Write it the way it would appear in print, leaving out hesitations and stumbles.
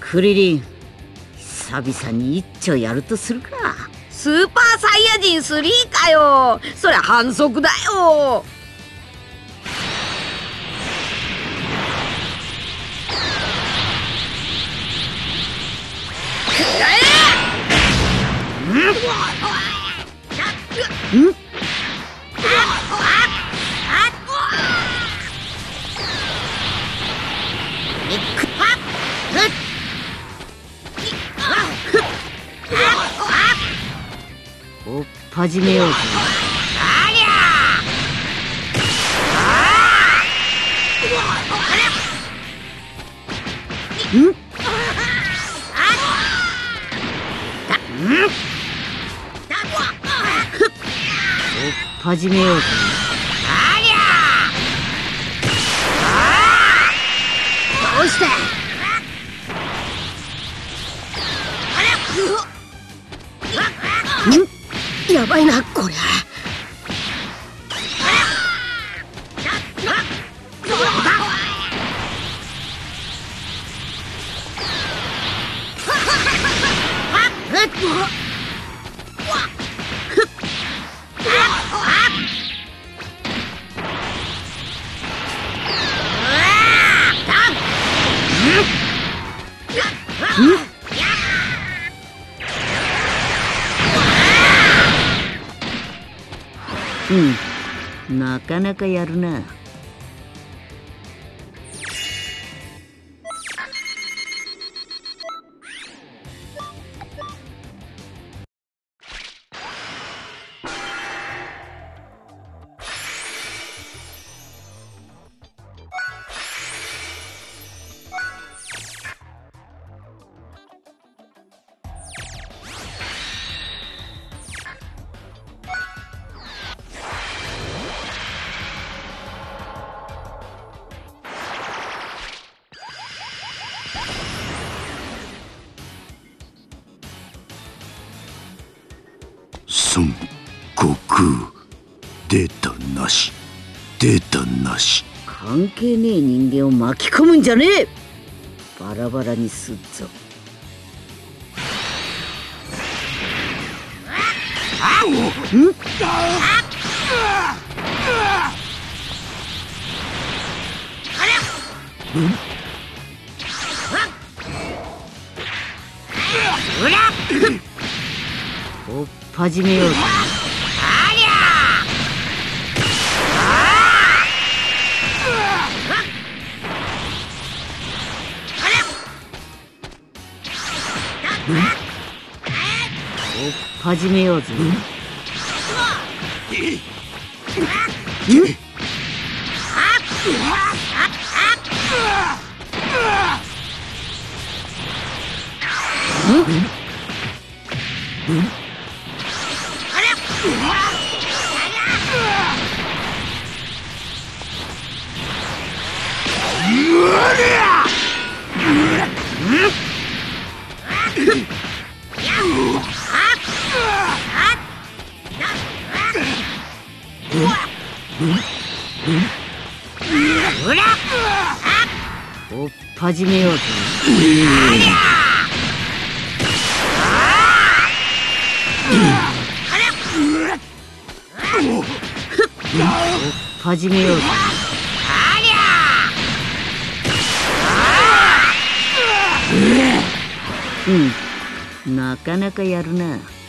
クリリン、久々に一丁やるとするか。 スーパーサイヤ人3かよ。そりゃ反則だよ。 おっ始めようぜ。始めようぜ。 どうしてやばいなこりゃ。 なかなかやるな。 孫悟空、データなし、データなし。 関係ねえ人間を巻き込むんじゃねえ。バラバラにすっぞ。おっ始めようぜ。おっ始めようぜ。おっ始めようぜ。始めようぜ。なかなかやるな。